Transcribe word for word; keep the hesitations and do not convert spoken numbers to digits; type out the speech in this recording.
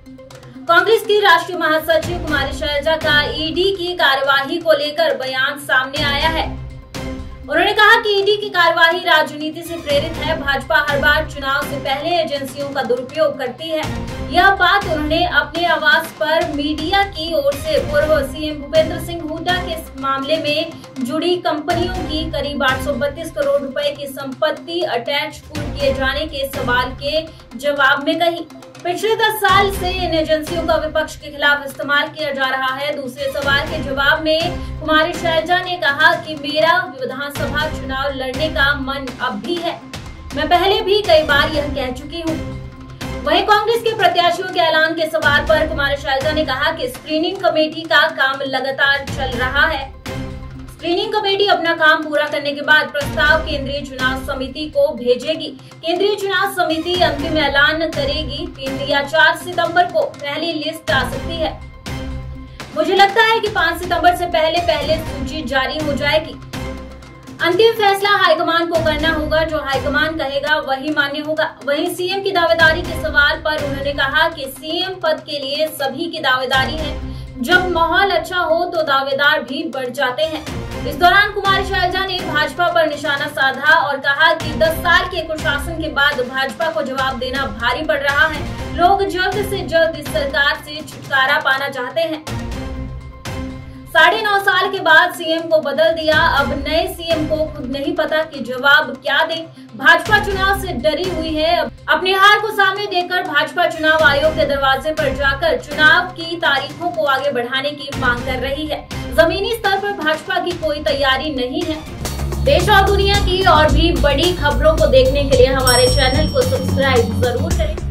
कांग्रेस की राष्ट्रीय महासचिव कुमारी शैलजा का ईडी की कार्यवाही को लेकर बयान सामने आया है। उन्होंने कहा कि ईडी की कार्यवाही राजनीति से प्रेरित है। भाजपा हर बार चुनाव से पहले एजेंसियों का दुरुपयोग करती है। यह बात उन्होंने अपने आवास पर मीडिया की ओर से पूर्व सीएम भूपेंद्र सिंह हुड्डा के मामले में जुड़ी कंपनियों की करीब आठ सौ बत्तीस करोड़ रुपए की संपत्ति अटैच किए जाने के सवाल के जवाब में कही। पिछले दस साल से इन एजेंसियों का विपक्ष के खिलाफ इस्तेमाल किया जा रहा है। दूसरे सवाल के जवाब में कुमारी शैलजा ने कहा कि मेरा विधानसभा चुनाव लड़ने का मन अब भी है। मैं पहले भी कई बार यह कह चुकी हूँ। वहीं कांग्रेस के प्रत्याशियों के ऐलान के सवाल पर कुमारी शैलजा ने कहा कि स्क्रीनिंग कमेटी का काम लगातार चल रहा है। स्क्रीनिंग कमेटी अपना काम पूरा करने के बाद प्रस्ताव केंद्रीय चुनाव समिति को भेजेगी। केंद्रीय चुनाव समिति अंतिम ऐलान करेगी। तीन या चार सितंबर को पहली लिस्ट आ सकती है। मुझे लगता है कि पाँच सितंबर से पहले पहले सूची जारी हो जाएगी। अंतिम फैसला हाईकमान को करना होगा। जो हाईकमान कहेगा वही मान्य होगा। वहीं सीएम की दावेदारी के सवाल पर उन्होंने कहा कि सीएम पद के लिए सभी की दावेदारी है। जब माहौल अच्छा हो तो दावेदार भी बढ़ जाते हैं। इस दौरान कुमारी शैलजा ने भाजपा पर निशाना साधा और कहा कि दस साल के कुशासन के बाद भाजपा को जवाब देना भारी पड़ रहा है। लोग जल्द से जल्द इस सरकार से छुटकारा पाना चाहते हैं। साढ़े नौ साल के बाद सीएम को बदल दिया। अब नए सीएम को खुद नहीं पता कि जवाब क्या दे। भाजपा चुनाव से डरी हुई है। अपनी हार को सामने देखकर भाजपा चुनाव आयोग के दरवाजे पर जाकर चुनाव की तारीखों को आगे बढ़ाने की मांग कर रही है। जमीनी स्तर पर भाजपा की कोई तैयारी नहीं है। देश और दुनिया की और भी बड़ी खबरों को देखने के लिए हमारे चैनल को सब्सक्राइब जरूर करें।